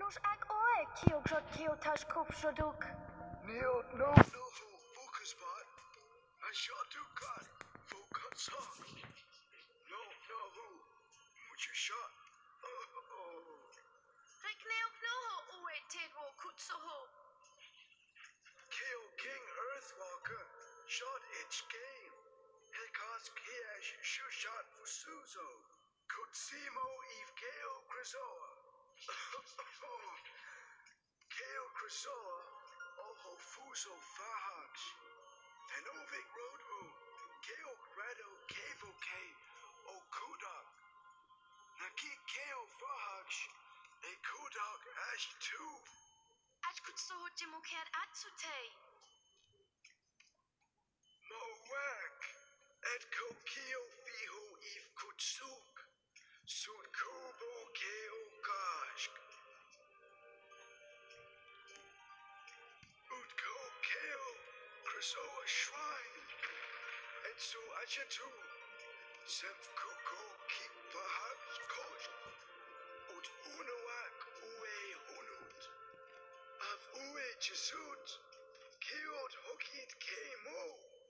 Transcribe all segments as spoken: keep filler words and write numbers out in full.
Nož ag oe, kiogrzot kiotash kupshoduk. Neil no no ho Focusbot. I shot to cut. Focus on. No no ho. Mucha shot. Oh. Rik neok noho oe tego kutsoho. Keo King Earthwalker. Shot its game. Hekos Kiash shoot shot Fusuzo. Kutsimo Eve Keo Krizoa. Keo Krizoa. Oho Fuso Fahax. Tenovic Rodu. Keo Grado Kevo K. O Kudak. Naki Keo Fahax. A Kudak Ash two. At kutsoho jimoker atsute. Moak. Et Kokio Fiho Eve Kutsuk. Sud Kubo Keo Kashk. Utko Keo. Krizoa Shrine. Etsu Achatu. Semf Kuko Keep Fahax Kosh. Ut Unoak Ue Hunut. Av Ue Jesut. Kiot Hokit Kemo.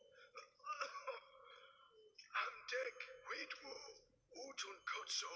Amdek Witwu. Utun Kotso.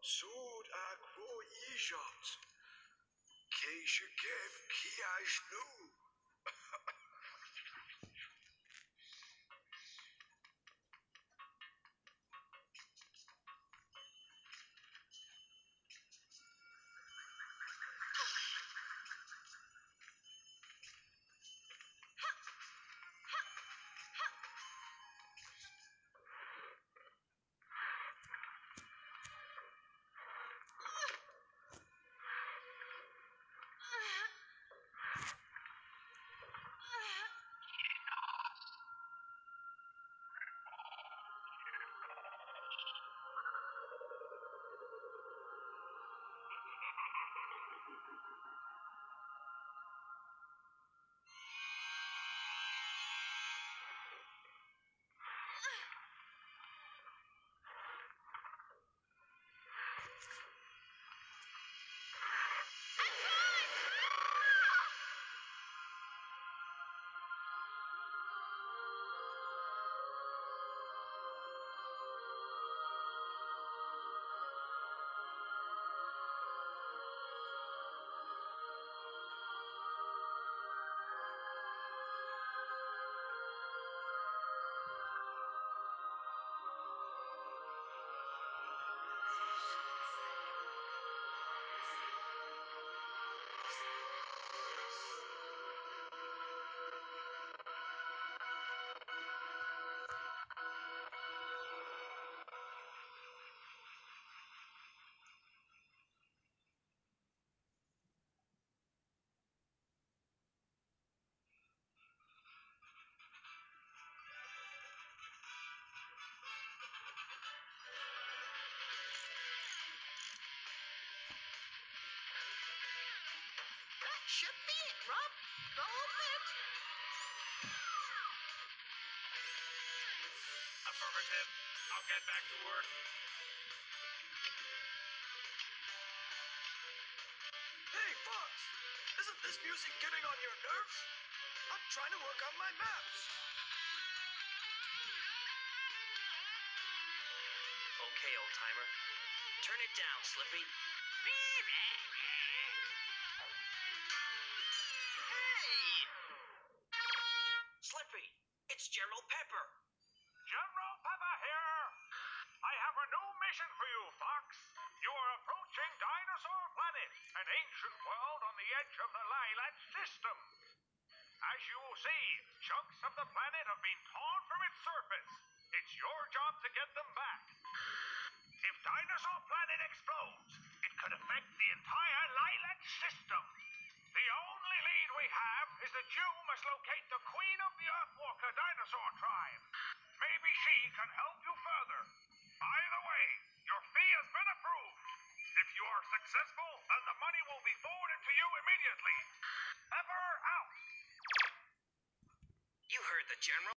Sud agro ijat. Keishakev kiajnu. That should be it, Rob. Go it. Affirmative. I'll get back to work. Hey, Fox! Isn't this music getting on your nerves? I'm trying to work on my maps. Okay, old timer. Turn it down, Slippy. Hey! Slippy, it's General Pepper. General Pepper here. I have a new mission for you, Fox. You are approaching Dinosaur Planet, an ancient world on the edge of the Lilat system. As you will see, chunks of the planet have been torn from its surface. It's your job to get them back. If Dinosaur Planet explodes, it could affect the entire Lilat system. The only lead we have is that you must locate the queen of the Earthwalker dinosaur tribe. Maybe she can help you further. By the way, your fee has been approved. If you are successful, then the money will be forwarded to you immediately. Pepper out. You heard the General.